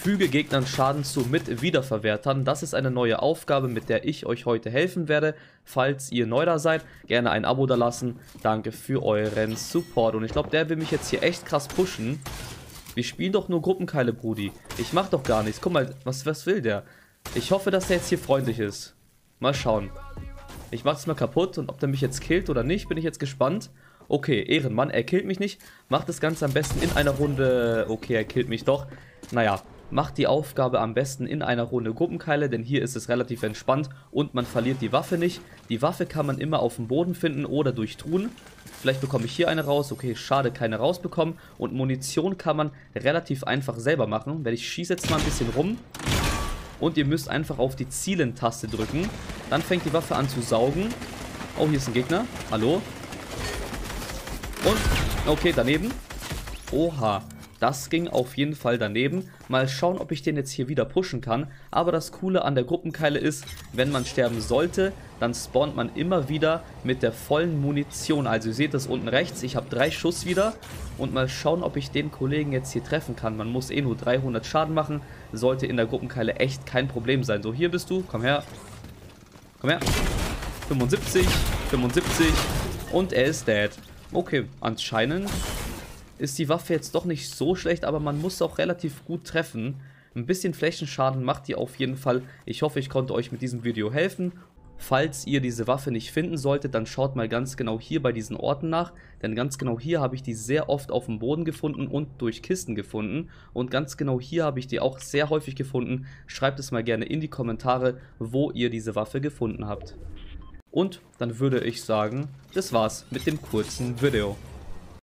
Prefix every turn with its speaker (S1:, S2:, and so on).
S1: Füge Gegnern Schaden zu mit Wiederverwertern. Das ist eine neue Aufgabe, mit der ich euch heute helfen werde. Falls ihr neu da seid, gerne ein Abo da lassen. Danke für euren Support. Und ich glaube, der will mich jetzt hier echt krass pushen. Wir spielen doch nur Gruppenkeile, Brudi. Ich mach doch gar nichts. Guck mal, was will der? Ich hoffe, dass der jetzt hier freundlich ist. Mal schauen. Ich mach das mal kaputt und ob der mich jetzt killt oder nicht, bin ich jetzt gespannt. Okay, Ehrenmann, er killt mich nicht. Macht das Ganze am besten in einer Runde. Okay, er killt mich doch. Naja, macht die Aufgabe am besten in einer Runde Gruppenkeile, denn hier ist es relativ entspannt und man verliert die Waffe nicht. Die Waffe kann man immer auf dem Boden finden oder durch Truhen. Vielleicht bekomme ich hier eine raus. Okay, schade, keine rausbekommen. Und Munition kann man relativ einfach selber machen. Weil ich schieße jetzt mal ein bisschen rum. Und ihr müsst einfach auf die Zielen-Taste drücken. Dann fängt die Waffe an zu saugen. Oh, hier ist ein Gegner. Hallo? Und, okay, daneben. Oha, das ging auf jeden Fall daneben. Mal schauen, ob ich den jetzt hier wieder pushen kann. Aber das Coole an der Gruppenkeile ist, wenn man sterben sollte, dann spawnt man immer wieder mit der vollen Munition. Also ihr seht das unten rechts, ich habe 3 Schuss wieder. Und mal schauen, ob ich den Kollegen jetzt hier treffen kann. Man muss eh nur 300 Schaden machen. Sollte in der Gruppenkeile echt kein Problem sein. So, hier bist du, komm her. Komm her. 75, 75 und er ist dead. Okay, anscheinend ist die Waffe jetzt doch nicht so schlecht, aber man muss auch relativ gut treffen. Ein bisschen Flächenschaden macht die auf jeden Fall. Ich hoffe, ich konnte euch mit diesem Video helfen. Falls ihr diese Waffe nicht finden solltet, dann schaut mal ganz genau hier bei diesen Orten nach. Denn ganz genau hier habe ich die sehr oft auf dem Boden gefunden und durch Kisten gefunden. Und ganz genau hier habe ich die auch sehr häufig gefunden. Schreibt es mal gerne in die Kommentare, wo ihr diese Waffe gefunden habt. Und dann würde ich sagen, das war's mit dem kurzen Video.